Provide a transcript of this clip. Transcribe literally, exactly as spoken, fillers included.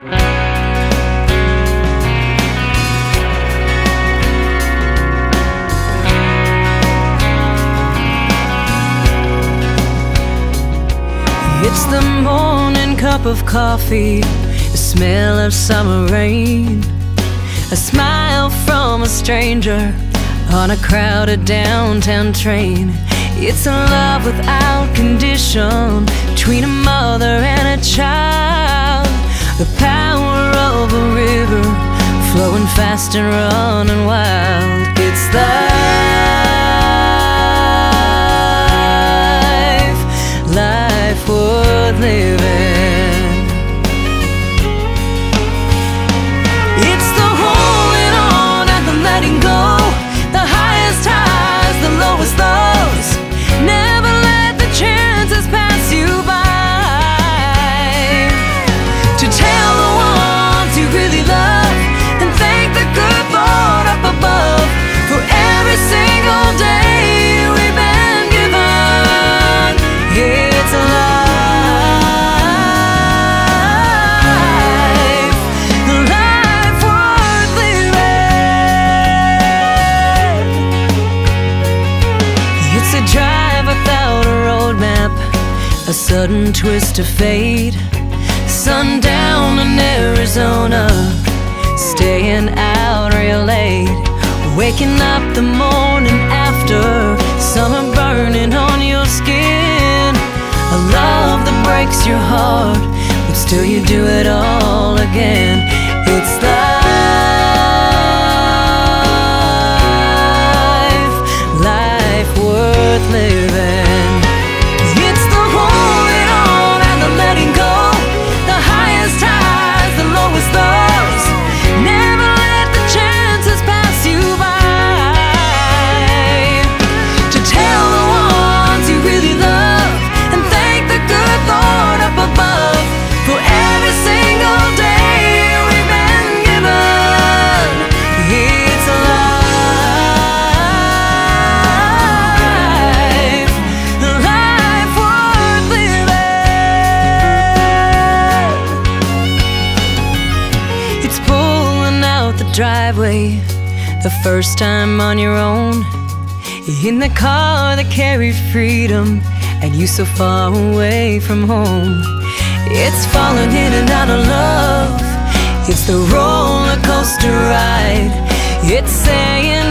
It's the morning cup of coffee, the smell of summer rain, a smile from a stranger on a crowded downtown train. It's a love without condition between a mother and a child. The power of a river flowing fast and running wild. It's life, life worth living. It's the holding on and the letting go, the highest highs, the lowest lows. Never let the chances pass you by. To tell the ones you really love and thank the good Lord up above for every single day we've been given. It's life, life worth living. It's a drive without a roadmap, a sudden twist of fate. Sundown in Arizona, staying out real late, waking up the morning after, summer burning on your skin. A love that breaks your heart, but still you do it all again. It's life, life worth living. It's the holding on and the letting go, the highest highs, the lowest lows. Never let the chances pass you by. To tell the ones you really love and thank the good Lord up above for every single day we've been given. It's life, life worth living. It's pulling out the driveway the first time on your own, in the car that carried freedom and you so far away from home. It's falling in and out of love, it's the roller coaster ride. It's saying